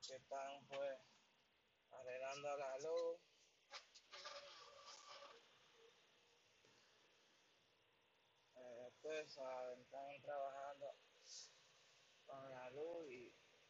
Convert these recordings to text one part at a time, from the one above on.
que están pues arreglando la luz. Ustedes saben, están trabajando con la luz y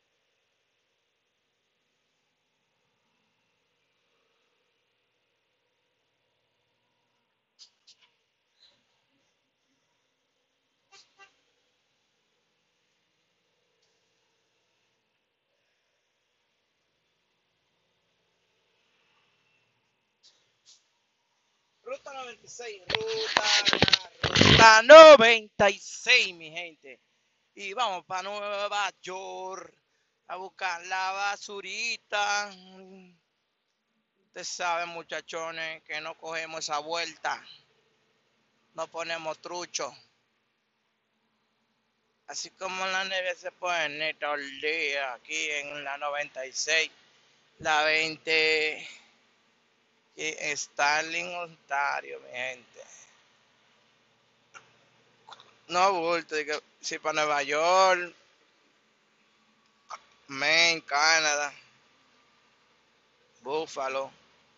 Ruta 96, ruta 96, mi gente. Y vamos para Nueva York a buscar la basurita. Ustedes saben, muchachones, que no cogemos esa vuelta. No ponemos trucho. Así como en la nieve se puede ir todo el día aquí en la 96, la 20 y Starling, Ontario, mi gente. No bulto, si para Nueva York, Maine, Canadá, Buffalo,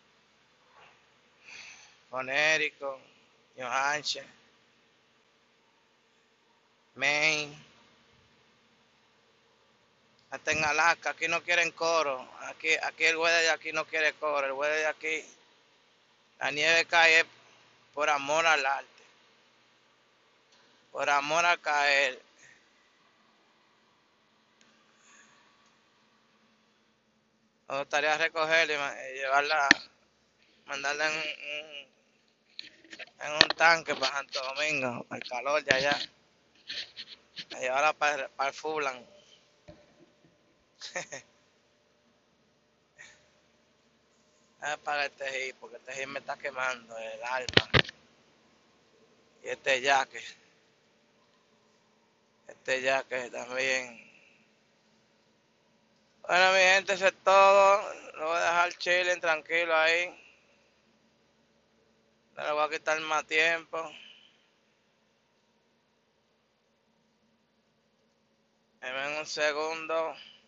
Connecticut, New Hampshire, Maine, hasta en Alaska. Aquí no quieren coro. Aquí el weather de aquí no quiere coro. El weather de aquí, la nieve cae por amor al arte, por amor a caer. Me gustaría recogerla y llevarla, mandarla en un tanque para Santo Domingo, para el calor de allá. A llevarla para el Fulan. Para el tejí, porque el tejí me está quemando el alma. Y este yaque también. Bueno, mi gente, eso es todo. Lo voy a dejar chilling, tranquilo ahí. No le voy a quitar más tiempo. En un segundo.